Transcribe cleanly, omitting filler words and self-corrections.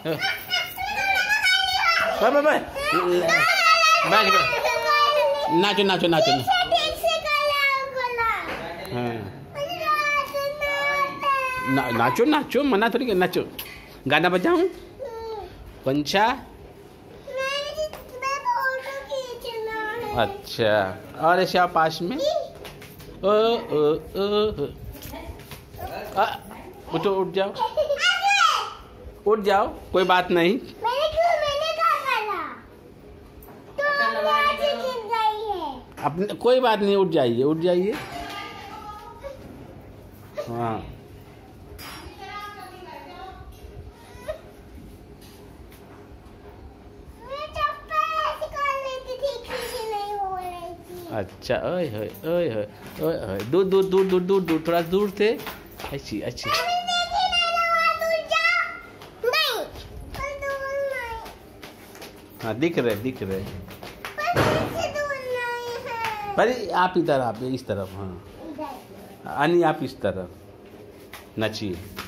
नाचो नाचो नाचो। नाचो नाचो, मना थोड़ी नाचो। गाना बजाऊं? पंचा। अच्छा, और ऐसे आप पास में उठो, उठ जाओ, उठ जाओ, कोई बात नहीं। अपने कोई बात नहीं, उठ जाइए, उठ जाइए। हाँ अच्छा, ओए होए ओए होए ओए होए, दूर दूर दूर दूर दूर दूर, थोड़ा दूर से। अच्छी अच्छी। हाँ दिख रहे दिख रहे। अरे आप इधर, आप इस तरफ। हाँ, यानी आप इस तरफ नचिए।